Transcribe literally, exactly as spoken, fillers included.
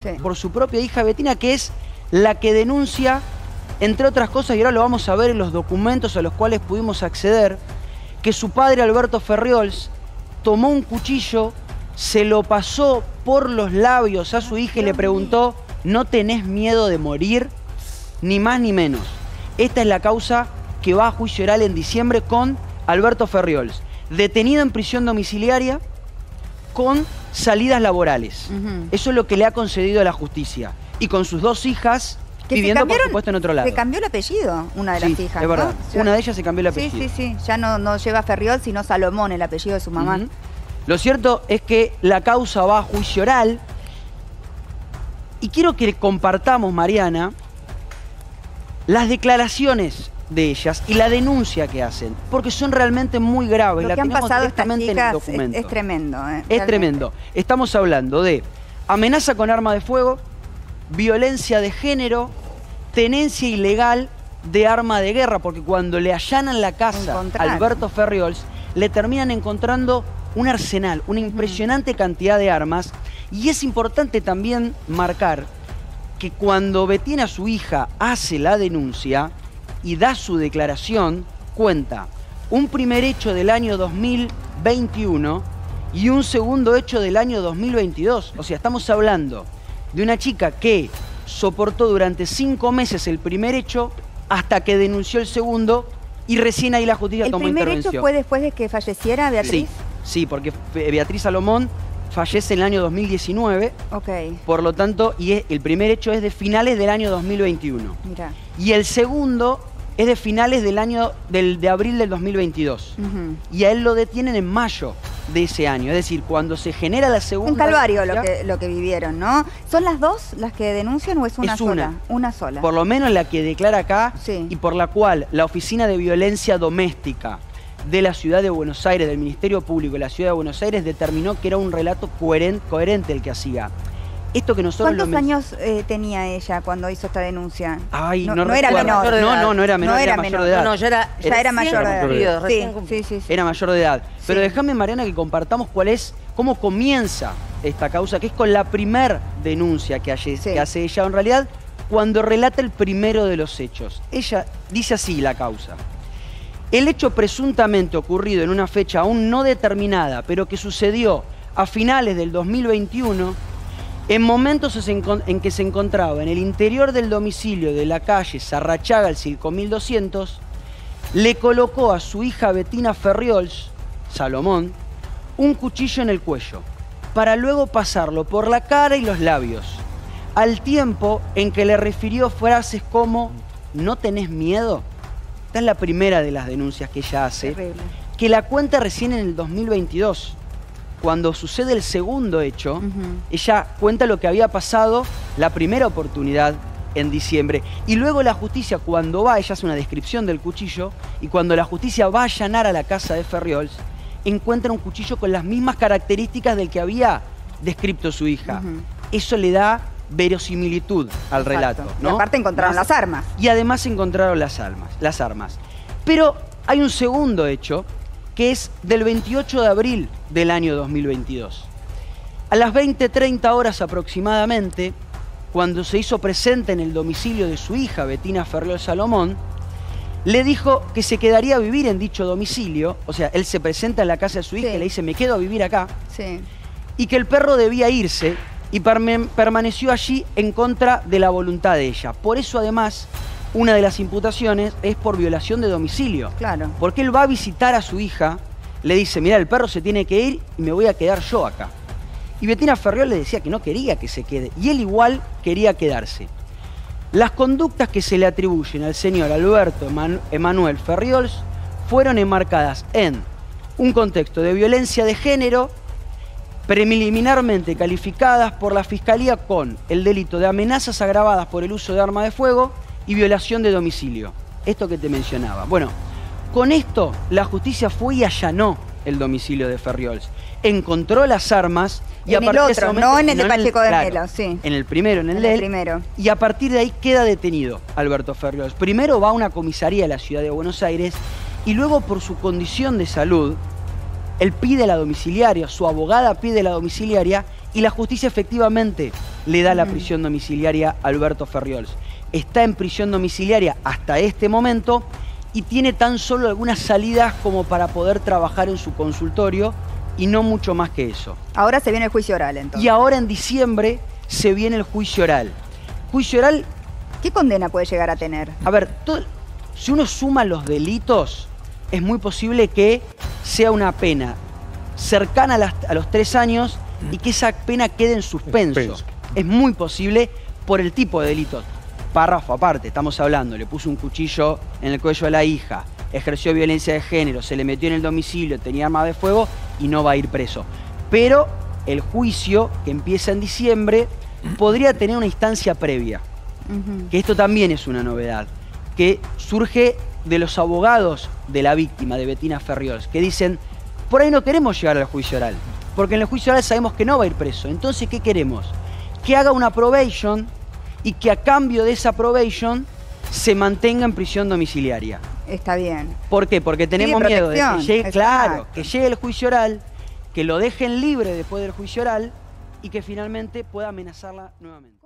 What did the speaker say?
sí. por su propia hija Bettina, que es la que denuncia, entre otras cosas, y ahora lo vamos a ver en los documentos a los cuales pudimos acceder, que su padre, Alberto Ferriols, tomó un cuchillo, se lo pasó por los labios a su hija y le preguntó, ¿no tenés miedo de morir? Ni más ni menos. Esta es la causa que va a juicio oral en diciembre con Alberto Ferriols, detenido en prisión domiciliaria con salidas laborales. Uh-huh. Eso es lo que le ha concedido la justicia. Y con sus dos hijas que viviendo, por supuesto, en otro lado. Se cambió el apellido, una de las sí, hijas, es verdad. ¿no? Una de ellas se cambió el apellido. Sí, sí, sí. Ya no, no lleva Ferriols, sino Salomón, el apellido de su mamá. Uh-huh. Lo cierto es que la causa va a juicio oral. Y quiero que compartamos, Mariana, las declaraciones de ellas y la denuncia que hacen, porque son realmente muy graves. Lo la que han tenemos pasado estas directamente en el chicas documento. Es, es tremendo. Eh, es realmente. tremendo. Estamos hablando de amenaza con arma de fuego, violencia de género, tenencia ilegal de arma de guerra, porque cuando le allanan la casa a Alberto Ferriols, le terminan encontrando un arsenal, una impresionante uh-huh. cantidad de armas. Y es importante también marcar que cuando Bettina, su hija, hace la denuncia y da su declaración, cuenta un primer hecho del año dos mil veintiuno y un segundo hecho del año dos mil veintidós. O sea, estamos hablando de una chica que soportó durante cinco meses el primer hecho hasta que denunció el segundo y recién ahí la justicia tomó intervención. ¿El primer hecho fue después de que falleciera Beatriz? Sí, sí, porque Beatriz Salomón fallece en el año dos mil diecinueve. Ok. Por lo tanto, y es, el primer hecho es de finales del año dos mil veintiuno. Mirá. Y el segundo es de finales del año del, de abril del dos mil veintidós. Uh-huh. Y a él lo detienen en mayo de ese año. Es decir, cuando se genera la segunda... Un calvario denuncia, lo que, lo que vivieron, ¿no? ¿Son las dos las que denuncian o es una es sola? Una. Una sola. Por lo menos la que declara acá sí. y por la cual la Oficina de Violencia Doméstica de la Ciudad de Buenos Aires, del Ministerio Público de la Ciudad de Buenos Aires, determinó que era un relato coherente, coherente el que hacía. Esto que nosotros ¿Cuántos lo años eh, tenía ella cuando hizo esta denuncia? Ay, no, no, no era menor. No, no, no era menor, no era, era mayor menor. de edad. No, no, ya era, ya era, era mayor de edad. Cumplido, sí, sí, sí, sí. Era mayor de edad. Sí. Pero déjame, Mariana, que compartamos cuál es, cómo comienza esta causa, que es con la primer denuncia que hace, sí. que hace ella. En realidad, cuando relata el primero de los hechos. Ella dice así la causa. El hecho presuntamente ocurrido en una fecha aún no determinada, pero que sucedió a finales del dos mil veintiuno, en momentos en que se encontraba en el interior del domicilio de la calle Sarrachaga, el cinco mil doscientos, le colocó a su hija Bettina Ferriols, Salomón, un cuchillo en el cuello, para luego pasarlo por la cara y los labios, al tiempo en que le refirió frases como ¿no tenés miedo? Esta es la primera de las denuncias que ella hace, terrible, que la cuenta recién en el dos mil veintidós. Cuando sucede el segundo hecho, uh-huh. ella cuenta lo que había pasado la primera oportunidad en diciembre. Y luego la justicia, cuando va, ella hace una descripción del cuchillo, y cuando la justicia va a allanar a la casa de Ferriols, encuentra un cuchillo con las mismas características del que había descrito su hija. Uh-huh. Eso le da verosimilitud al Exacto. relato, ¿no? Y aparte encontraron Más, las armas. Y además encontraron las armas, las armas. Pero hay un segundo hecho, que es del veintiocho de abril del año dos mil veintidós. A las veinte treinta horas aproximadamente, cuando se hizo presente en el domicilio de su hija, Bettina Ferriols Salomón, le dijo que se quedaría a vivir en dicho domicilio, o sea, él se presenta en la casa de su hija sí. y le dice, me quedo a vivir acá, sí. y que el perro debía irse, y permaneció allí en contra de la voluntad de ella. Por eso, además, una de las imputaciones es por violación de domicilio. Claro. Porque él va a visitar a su hija, le dice, mirá, el perro se tiene que ir y me voy a quedar yo acá. Y Bettina Ferriols le decía que no quería que se quede, y él igual quería quedarse. Las conductas que se le atribuyen al señor Alberto Emanuel Ferriols fueron enmarcadas en un contexto de violencia de género, preliminarmente calificadas por la Fiscalía con el delito de amenazas agravadas por el uso de arma de fuego y violación de domicilio. Esto que te mencionaba. Bueno, con esto la justicia fue y allanó el domicilio de Ferriols. Encontró las armas y en a partir el otro, de ese momento, no en el de no Pacheco de claro, Melo, sí. En el primero, en el en de el él. primero. Y a partir de ahí queda detenido Alberto Ferriols. Primero va a una comisaría de la Ciudad de Buenos Aires y luego por su condición de salud, él pide la domiciliaria, su abogada pide la domiciliaria Y la justicia efectivamente le da la prisión domiciliaria a Alberto Ferriols. Está en prisión domiciliaria hasta este momento y tiene tan solo algunas salidas como para poder trabajar en su consultorio y no mucho más que eso. Ahora se viene el juicio oral, entonces. Y ahora en diciembre se viene el juicio oral. Juicio oral... ¿Qué condena puede llegar a tener? A ver, todo, si uno suma los delitos, es muy posible que sea una pena cercana a, las, a los tres años y que esa pena quede en suspenso. suspenso. Es muy posible por el tipo de delitos. Párrafo aparte, estamos hablando, le puso un cuchillo en el cuello a la hija, ejerció violencia de género, se le metió en el domicilio, tenía arma de fuego y no va a ir preso. Pero el juicio, que empieza en diciembre, podría tener una instancia previa. Uh-huh. Que esto también es una novedad, que surge de los abogados de la víctima, de Bettina Ferriols, que dicen, por ahí no queremos llegar al juicio oral, porque en el juicio oral sabemos que no va a ir preso. Entonces, ¿qué queremos? Que haga una probation y que a cambio de esa probation se mantenga en prisión domiciliaria. Está bien. ¿Por qué? Porque tenemos miedo de que llegue, claro, que llegue el juicio oral, que lo dejen libre después del juicio oral y que finalmente pueda amenazarla nuevamente.